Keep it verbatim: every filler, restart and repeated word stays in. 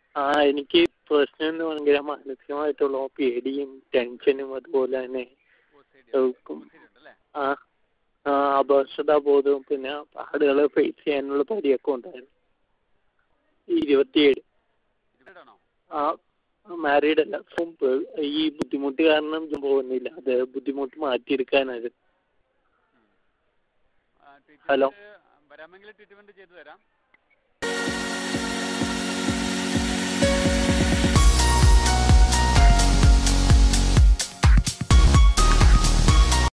ആ എനിക്ക് പ്രശ്നം ഭയങ്കര മാനസികമായിട്ടുള്ള പേടിയും ടെൻഷനും അതുപോലെ തന്നെ ആ ആ അപകർഷതാബോധവും പിന്നെ ആളുകളെ ഫേസ് ചെയ്യാനുള്ള പരിയൊക്കെ ഉണ്ടായിരുന്നു. ഇരുപത്തിയേഴ്. ആ മാരീഡ് അല്ല. ഈ ബുദ്ധിമുട്ട് കാരണം പോകുന്നില്ല. അത് ബുദ്ധിമുട്ട് മാറ്റിയെടുക്കാനായിരുന്നു. ഹലോ.